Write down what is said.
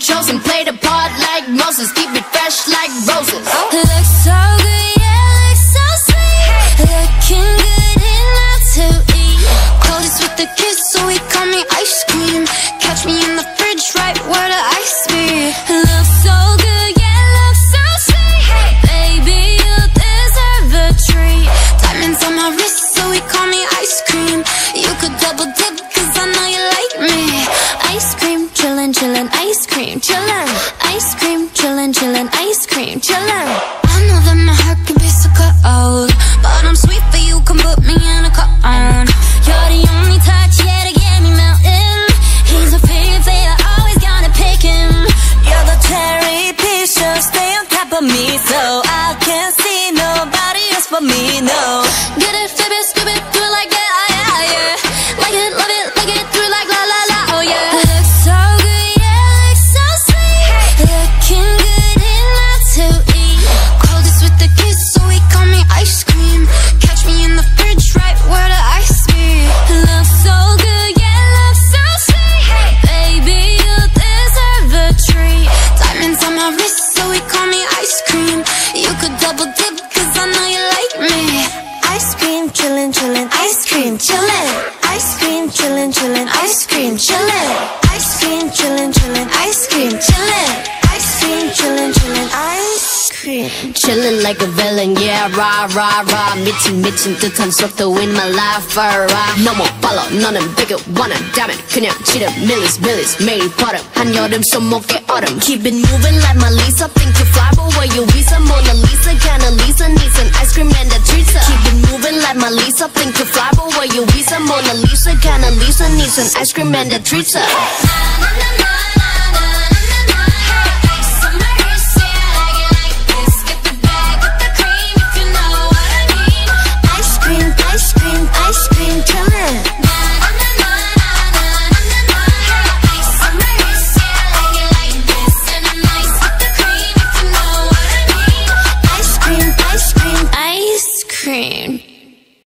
chosen. Play the part like Moses, keep it fresh like roses. Looks so good, yeah, looks so sweet. Looking good enough to eat. Coldest with the kiss, so he call me ice cream. Catch me in the fridge, right where the ice be. Looks so good, yeah, looks so sweet. Baby, you deserve a treat. Diamonds on my wrist, so he call me ice cream. You could double dip, cause I know you like me. Ice cream, chillin', chillin', ice cream, chillin'. Ice cream, chillin', chillin', ice cream, chillin'. I know that my heart can be so cold, but I'm sweet for you, can put me in a cone. You're the only touch, yeah, to get me melting. He's a favorite, always gotta pick him. You're the cherry piece, so stay on top of me, so I can't see nobody else but me, no. Get it, flip it, skip it, do it like that, yeah, yeah. Like it, love it, like it, do it like la la la, oh yeah. Looks so good, yeah, looks so sweet. Looking good enough to eat. Coldest with the kiss, so he call me ice cream. Catch me in the fridge, right where the ice be. Looks so good, yeah, looks so sweet. Baby, you deserve a treat. Diamonds on my wrist, so he call me ice cream. You could double dip, cause I know you like me. Ice cream, chillin', chillin', ice cream, chillin'. Ice cream, chillin', chillin', ice cream, chillin'. Ice cream, chillin', chillin', ice cream, chillin'. Ice cream, chillin', chillin', ice cream. Chillin' like a villain, yeah, rah, rah, rah. 미친 듯한 속도 in my life, alright. No more follow, 너는 되게 원한다면 그냥 지름 밀리스 매일 버릇 한여름 손목에 얼음. Keep it moving like my Lisa, think you fly, but where you visa? Mona Lisa, kinda Lisa, needs an ice cream and a treat. Keep it moving like my Lisa, think you fly, but where you visa? Mona Lisa, kinda Lisa, needs an ice cream and a treat.